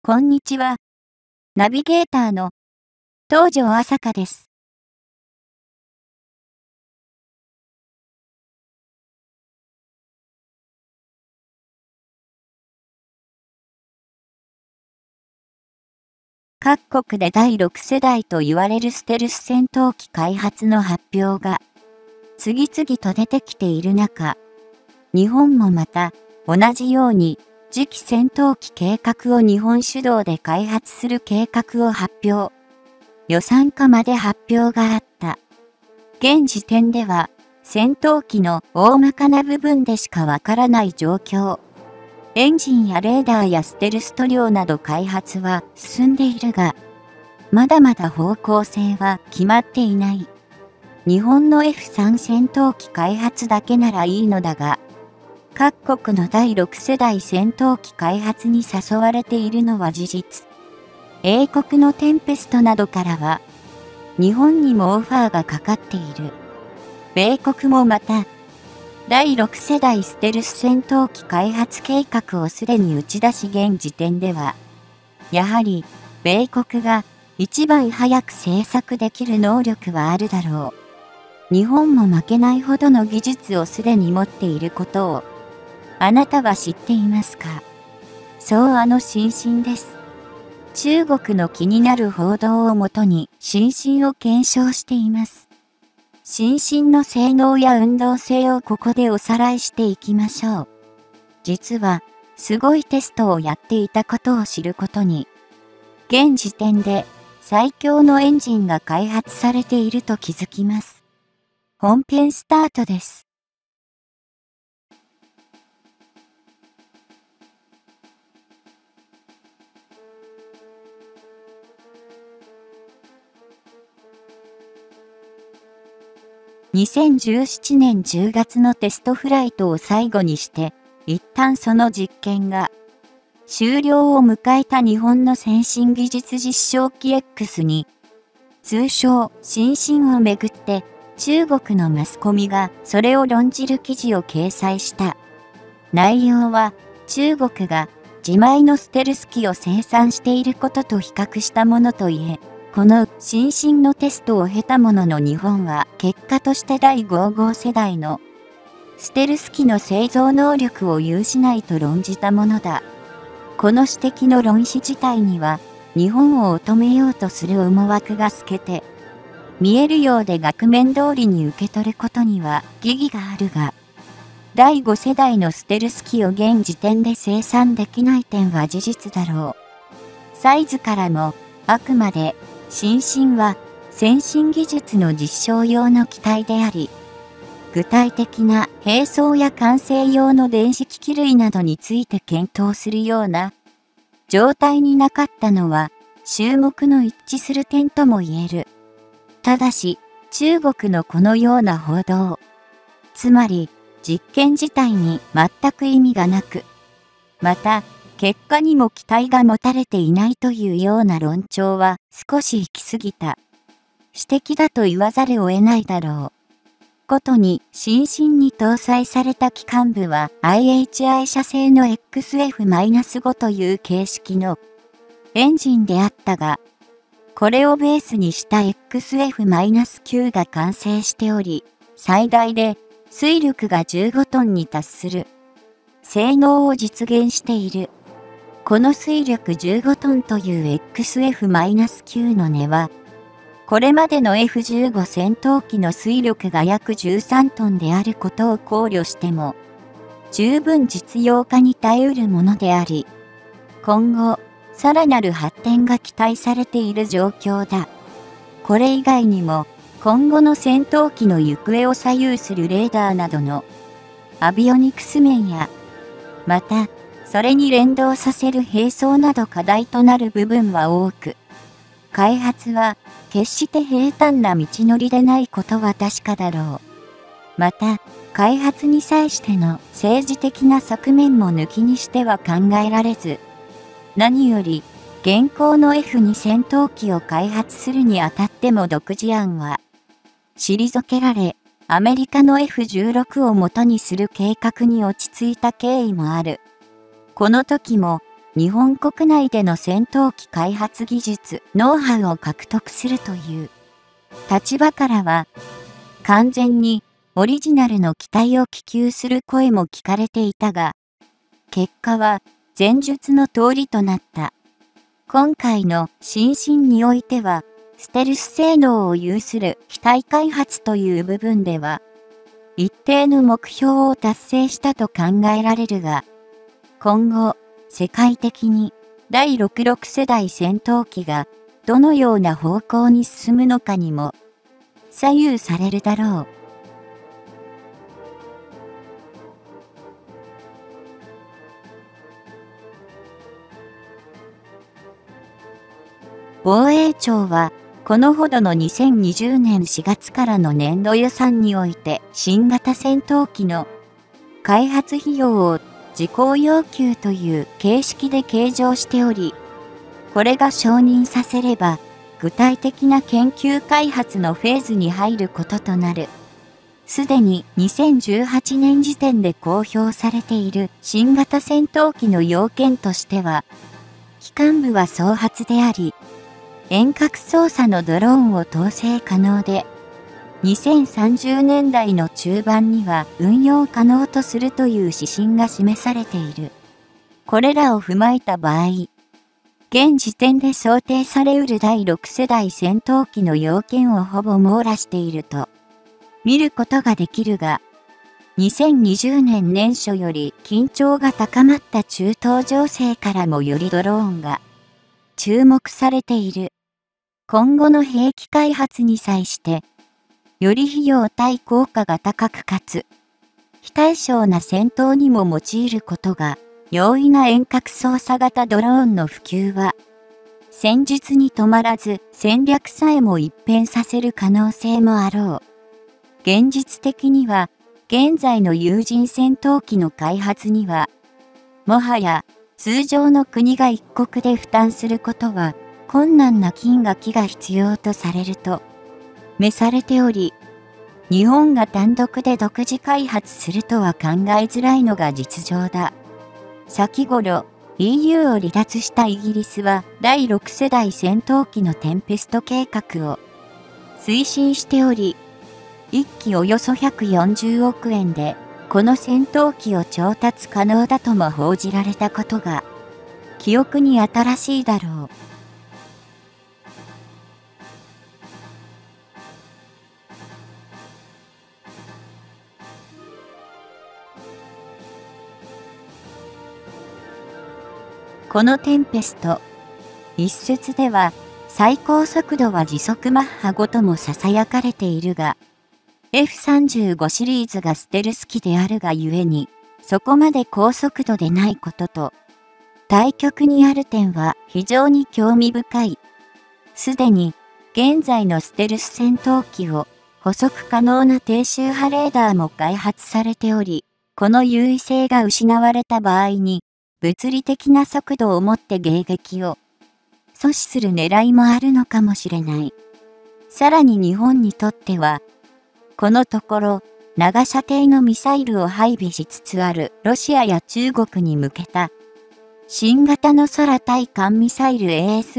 こんにちは。ナビゲーターの東條朝香です。各国で第6世代と言われるステルス戦闘機開発の発表が次々と出てきている中、日本もまた同じように次期戦闘機計画を日本主導で開発する計画を発表。予算化まで発表があった。現時点では戦闘機の大まかな部分でしかわからない状況。エンジンやレーダーやステルス塗料など開発は進んでいるが、まだまだ方向性は決まっていない。日本の F3 戦闘機開発だけならいいのだが、各国の第6世代戦闘機開発に誘われているのは事実。英国のテンペストなどからは、日本にもオファーがかかっている。米国もまた、第6世代ステルス戦闘機開発計画をすでに打ち出し現時点では、やはり、米国が一番早く製作できる能力はあるだろう。日本も負けないほどの技術をすでに持っていることを、あなたは知っていますか？そう新進です。中国の気になる報道をもとに新進を検証しています。新進の性能や運動性をここでおさらいしていきましょう。実は、すごいテストをやっていたことを知ることに、現時点で最強のエンジンが開発されていると気づきます。本編スタートです。2017年10月のテストフライトを最後にして、一旦その実験が終了を迎えた日本の先進技術実証機 X に、通称新進をめぐって中国のマスコミがそれを論じる記事を掲載した。内容は中国が自前のステルス機を生産していることと比較したものといえ、この新進のテストを経たものの日本は結果として第5号世代のステルス機の製造能力を有しないと論じたものだ。この指摘の論旨自体には日本を乙めようとする思惑が透けて見えるようで額面通りに受け取ることには疑義があるが、第5世代のステルス機を現時点で生産できない点は事実だろう。サイズからもあくまで新進は先進技術の実証用の機体であり、具体的な並走や完成用の電子機器類などについて検討するような状態になかったのは注目の一致する点とも言える。ただし中国のこのような報道、つまり実験自体に全く意味がなく、また結果にも期待が持たれていないというような論調は少し行き過ぎた指摘だと言わざるを得ないだろう。ことに新進に搭載された機関部は IHI 社製の XF-5 という形式のエンジンであったが、これをベースにした XF-9 が完成しており、最大で推力が15トンに達する性能を実現している。この推力15トンという XF-9 の値は、これまでの F15 戦闘機の推力が約13トンであることを考慮しても、十分実用化に耐えうるものであり、今後、さらなる発展が期待されている状況だ。これ以外にも、今後の戦闘機の行方を左右するレーダーなどのアビオニクス面や、また、それに連動させる並走など課題となる部分は多く、開発は決して平坦な道のりでないことは確かだろう。また、開発に際しての政治的な側面も抜きにしては考えられず、何より、現行の F2 戦闘機を開発するにあたっても独自案は、退けられ、アメリカの F16 を元にする計画に落ち着いた経緯もある。この時も日本国内での戦闘機開発技術、ノウハウを獲得するという立場からは、完全にオリジナルの機体を希求する声も聞かれていたが、結果は前述の通りとなった。今回の新進においては、ステルス性能を有する機体開発という部分では、一定の目標を達成したと考えられるが、今後、世界的に第66世代戦闘機がどのような方向に進むのかにも左右されるだろう。防衛庁は、このほどの2020年4月からの年度予算において新型戦闘機の開発費用を事項要求という形式で計上しており、これが承認させれば具体的な研究開発のフェーズに入ることとなる。すでに2018年時点で公表されている新型戦闘機の要件としては、機関部は双発であり、遠隔操作のドローンを搭載可能で、2030年代の中盤には運用可能とするという指針が示されている。これらを踏まえた場合、現時点で想定されうる第6世代戦闘機の要件をほぼ網羅していると見ることができるが、2020年年初より緊張が高まった中東情勢からもよりドローンが注目されている。今後の兵器開発に際して、より費用対効果が高くかつ、非対称な戦闘にも用いることが容易な遠隔操作型ドローンの普及は、戦術に止まらず戦略さえも一変させる可能性もあろう。現実的には、現在の有人戦闘機の開発には、もはや通常の国が一国で負担することは、困難な金額が必要とされると召されており、日本が単独で独自開発するとは考えづらいのが実情だ。先頃 EU を離脱したイギリスは第6世代戦闘機のテンペスト計画を推進しており、1機およそ140億円でこの戦闘機を調達可能だとも報じられたことが記憶に新しいだろう。このテンペスト、一説では最高速度は時速マッハ5とも囁かれているが、F35 シリーズがステルス機であるがゆえに、そこまで高速度でないことと、対極にある点は非常に興味深い。すでに現在のステルス戦闘機を捕捉可能な低周波レーダーも開発されており、この優位性が失われた場合に、物理的な速度をもって迎撃を阻止する狙いもあるのかもしれない。さらに日本にとっては、このところ長射程のミサイルを配備しつつあるロシアや中国に向けた新型の空対艦ミサイル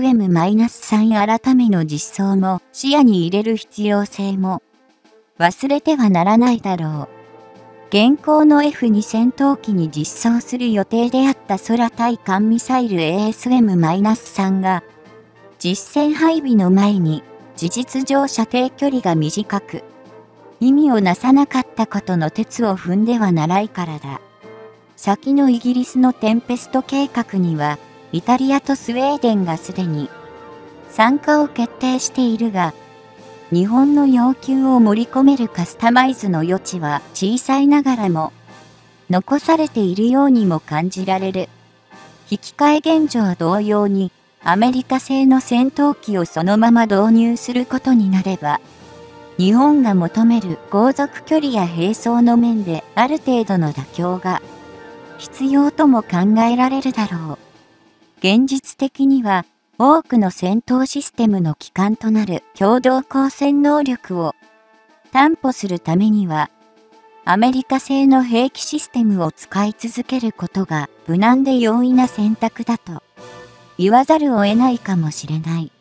ASM-3 改めの実装も視野に入れる必要性も忘れてはならないだろう。現行の F2 戦闘機に実装する予定であった空対艦ミサイル ASM-3 が実戦配備の前に事実上射程距離が短く意味をなさなかったことの轍を踏んではならないからだ。先のイギリスのテンペスト計画にはイタリアとスウェーデンがすでに参加を決定しているが、日本の要求を盛り込めるカスタマイズの余地は小さいながらも残されているようにも感じられる。引き換え現状同様にアメリカ製の戦闘機をそのまま導入することになれば、日本が求める航続距離や並走の面である程度の妥協が必要とも考えられるだろう。現実的には多くの戦闘システムの基幹となる共同光線能力を担保するためには、 アメリカ製の兵器システムを使い続けることが無難で容易な選択だと言わざるを得ないかもしれない。